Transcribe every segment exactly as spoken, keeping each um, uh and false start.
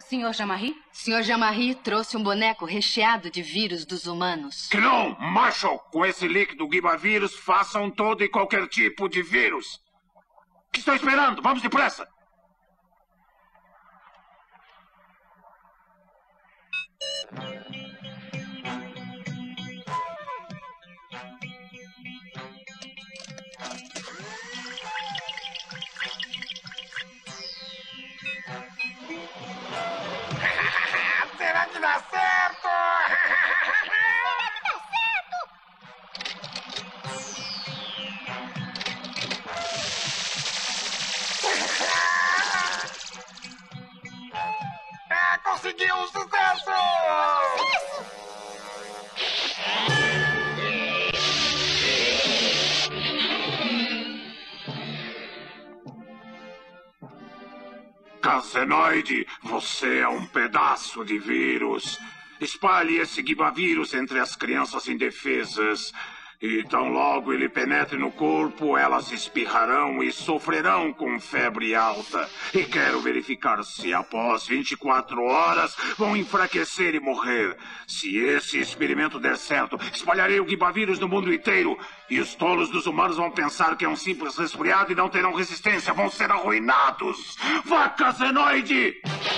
senhor Jean-Marie? senhor Jean-Marie trouxe um boneco recheado de vírus dos humanos. Que não, Marshall! Com esse líquido Guiba-vírus, façam todo e qualquer tipo de vírus. O que estão esperando? Vamos depressa! Será que dá certo? Será que dá certo? Ah, conseguiu um sucesso! Sucesso! Casenoide, você é um pedaço de vírus. Espalhe esse Guiba-vírus entre as crianças indefesas. E tão logo ele penetre no corpo, elas espirrarão e sofrerão com febre alta. E quero verificar se após vinte e quatro horas vão enfraquecer e morrer. Se esse experimento der certo, espalharei o Guiba-vírus no mundo inteiro. E os tolos dos humanos vão pensar que é um simples resfriado e não terão resistência. Vão ser arruinados. Vá, Casenoide!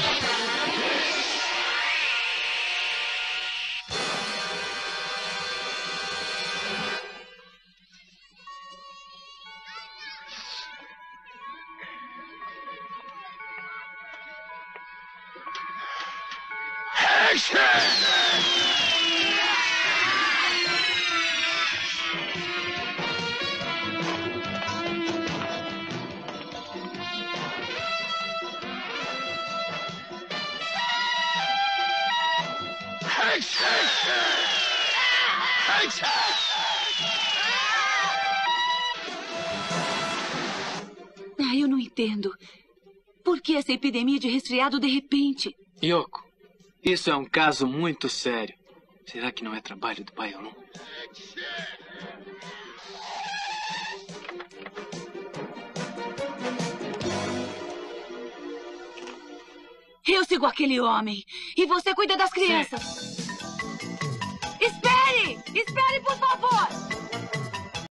Ah, eu não entendo. Por que essa epidemia de resfriado de repente? Yoko, isso é um caso muito sério. Será que não é trabalho do Baionu? Eu sigo aquele homem. E você cuida das crianças. Sim. Espere! Espere, por favor!